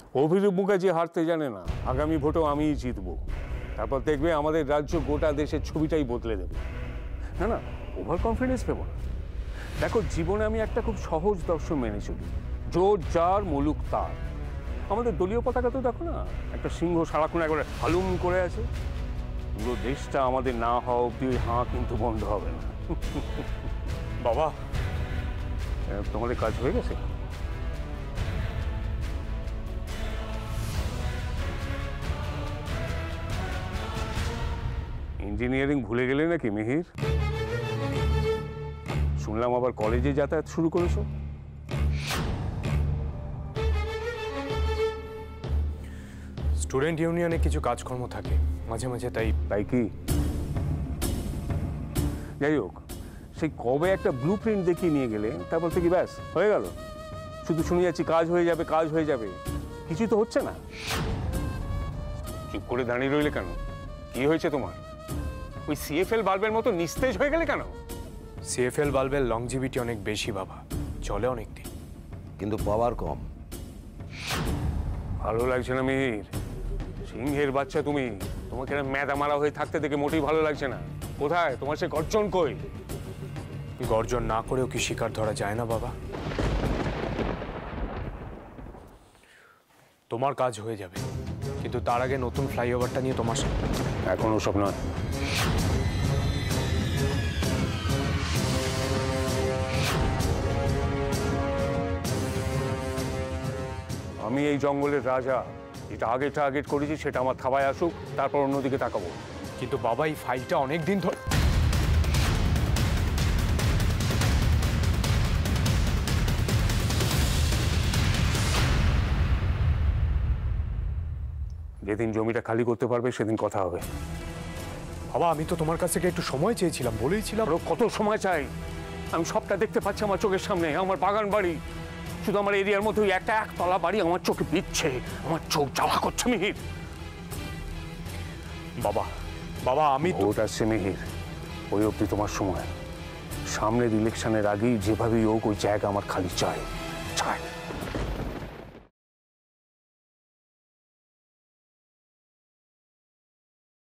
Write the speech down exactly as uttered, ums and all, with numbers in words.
অভিরূপ মুখার্জি হারতে জানে না, আগামী ভোটও আমিই জিতবো। তারপর দেখবে আমাদের রাজ্য গোটা দেশের ছবিটাই বদলে দেবে। না না, ওভার কনফিডেন্স পেব না। দেখো, জীবনে আমি একটা খুব সহজ দর্শন মেনে চলি, জোর যার মুলুক তার। আমাদের দলীয় পতাকা তো দেখো না, একটা সিংহ সারাক্ষণ একবারে হালুম করে আছে। পুরো দেশটা আমাদের না হওয়া অব্দি ওই হাঁ কিন্তু বন্ধ হবে না। বাবা, তোমাদের কাজ হয়ে গেছে? ইঞ্জিনিয়ারিং ভুলে গেলে নাকি মিহির? শুনলাম আবার কলেজে যাতায়াত শুরু করেছো। স্টুডেন্ট ইউনিয়নে কিছু কাজকর্ম থাকে মাঝে মাঝে, তাই তাই কি? যাই হোক, সেই কবে একটা ব্লু প্রিন্ট দেখিয়ে নিয়ে গেলে, তারপর থেকে ব্যাস হয়ে গেল। শুধু শুনে যাচ্ছি কাজ হয়ে যাবে, কাজ হয়ে যাবে, কিছুই তো হচ্ছে না। চুপ করে দাঁড়িয়ে রইলে কেন? কি হয়েছে তোমার? ওই সিএফএল বাল্বের মতো নিস্তেজ হয়ে গেলে কেন? সিএফএল বাল্বের লংজিভিটি অনেক বেশি বাবা, চলে অনেক দিন, কিন্তু পাওয়ার কম। ভালো লাগছে না মিহির, সিংহের বাচ্চা তুমি। তোমাকে ম্যাদা মারা হয়ে থাকতে দেখে মোটেই ভালো লাগছে না। কোথায় তোমার সে গর্জন? কই? গর্জন না করেও কি শিকার ধরা যায় না বাবা? তোমার কাজ হয়ে যাবে, কিন্তু তার আগে নতুন ফ্লাইওভারটা নিয়ে তোমার সাথে। এখন ওসব নয়। আমি এই জঙ্গলের রাজা, যেটা আগে টার্গেট করেছি সেটা আমার থাবায় আসুক, তারপর অন্যদিকে তাকাবো। কিন্তু বাবা, এই ফাইলটা অনেক দিন ধরে। যেদিন জমিটা খালি করতে পারবে সেদিন কথা হবে। বাবা, আমি তো তোমার কাছ থেকে একটু সময় চেয়েছিলাম, বলেইছিলাম। আরো কত সময় চাই? আমি সবটা দেখতে পাচ্ছি আমার চোখের সামনে। আমার বাগান বাড়ি, শুধু আমার এরিয়ার মধ্যে ওই একটা একতলা বাড়ি আমার চোখে বিচ্ছে। আমার চোখ জ্বালা করছে মিহির। বাবা বাবা আমি তো। ভোট আসছে মিহির, ওই অবধি তোমার সময়। সামনের ইলেকশনের আগেই যেভাবেই হোক ওই জায়গা আমার খালি চাই চাই